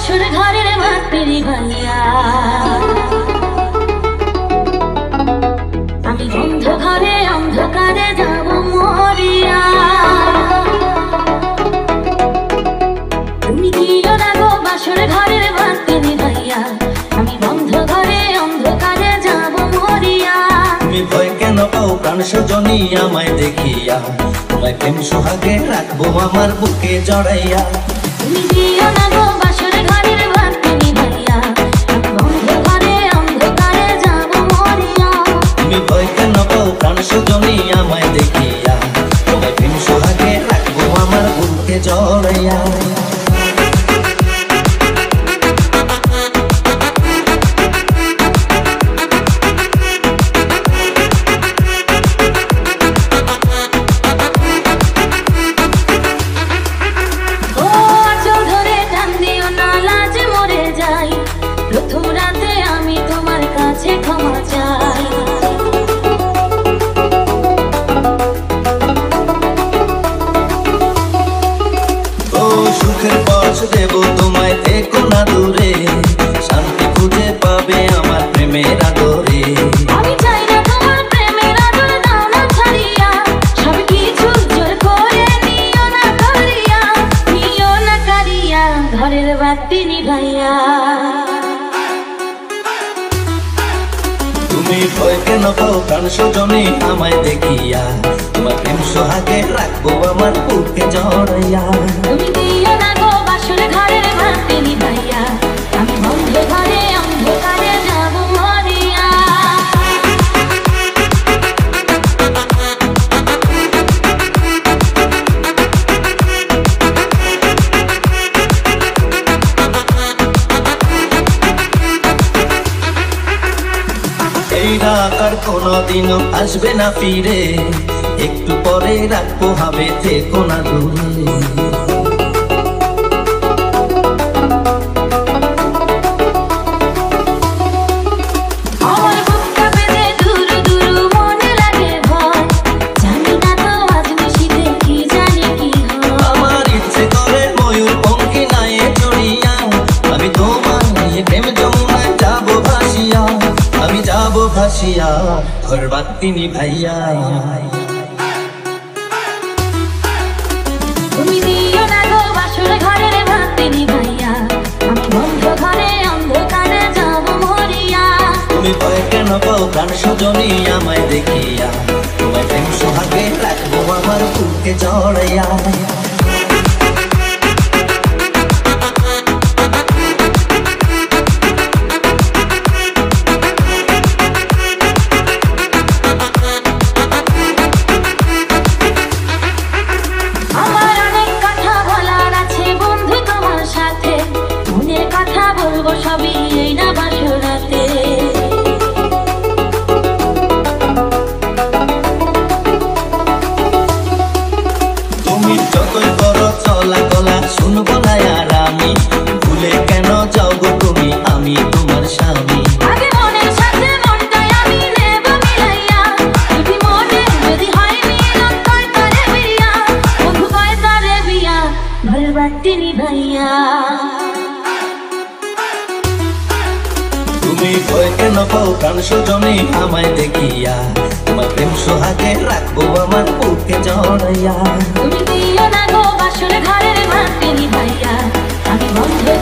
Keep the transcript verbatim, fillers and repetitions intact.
বাসর ঘরের ভাতরি ভাইয়া আমি বন্ধ ঘরে অন্ধকারে যাব মরিয়া তুমি দিও না গো বাসর ঘরের ভাতরি ভাইয়া আমি বন্ধ ঘরে অন্ধকারে যাব মরিয়া তুমি ভয় কেন পাও প্রাণ সজনী আমায় দেখিয়া তোমায় প্রেম সোহাগে রাখবো আমার বুকে জড়াইয়া তুমি দিও না গো বাসর ঘরের ভাতরি ভাইয়া আমি বন্ধ ঘরে অন্ধকারে যাব মরিয়া তুমি ভয় কেন পাও প্রাণ সজনী আমায় দেখিয়া তোমায় প্রেম সোহাগে রাখবো আমার বুকে জড়াইয়া প্রথম রাতে আমি তোমার কাছে ক্ষমা চাই ও সুখের পথ দেব তোমায় দেখো না দূরে শান্তি খুঁজে পাবে আমার প্রেমের আদরে আমি চাই না তোমার প্রেমের আদর দাও না ছাড়িয়া সব কিছু জোর করে নিও না করিয়া নিও না কারিয়া ঘরের বাতি নিভাইয়া তুমি ভয় কেন পাও প্রাণ সজনী আমায় দেখিয়া তোমার প্রেম সোহাগে রাখবো আমার বুকে জড়াইয়া তুমি দিও না গো বাসর ঘরের ভাতরি ভাইয়া আমি বন্ধ ঘরে অন্ধকারে যাব মরিয়া এই রাত আর কোনোদিনও আসবে না ফিরে একটু পরে রাখবো হবে থেকো না দূরে আমার বুকটা বেঁধে দুরু দুরু মনে লাগে ভয় জানি না তো আজ নিশিতে কি জানি কি হয় আমার ইচ্ছে করে ময়ূর পঙ্খী নায়ে চড়িয়া আমি তোমার নিয়ে প্রেম যমুনায় যাবো ভাসিয়া আমি যাবো ভাসিয়া ঘর বাতি নিভাইয়া তুমি দিও না গো বাসর ঘরের ভাতরি ভাইয়া আমি বন্ধ ঘরে অন্ধকারে যাব মরিয়া তুমি ভয় কেন পাও প্রাণ সজনী আমায় দেখিয়া তোমায় প্রেম সোহাগে রাখবো আমার বুকে জড়াইয়া আমার অনেক কথা বলার আছে বন্ধু তোমার সাথে মনের কথা বলবো সবই এই না বাসর রাতে তুমি যতই করো চলা গলা শুনবো না আর আমি ভুলে কেন যাও গো তুমি আমি তোমার স্বামী আগে মনের সাথে মনটাই আমি নেব মিলাইয়া যদি মনে যদি হয় মিলন কয় তারে বিয়া বন্ধু কয় তারে বিয়া ঘরের বাতি নিভাইয়া তুমি ভয় কেন পাও প্রাণ সজনী আমায় দেখিয়া তোমার প্রেম সোহাগে রাখবো আমার বুকে জড়াইয়া তুমি দিও না গো বাসর ঘরের ভাতরি ভাইয়া আমি বন্ধ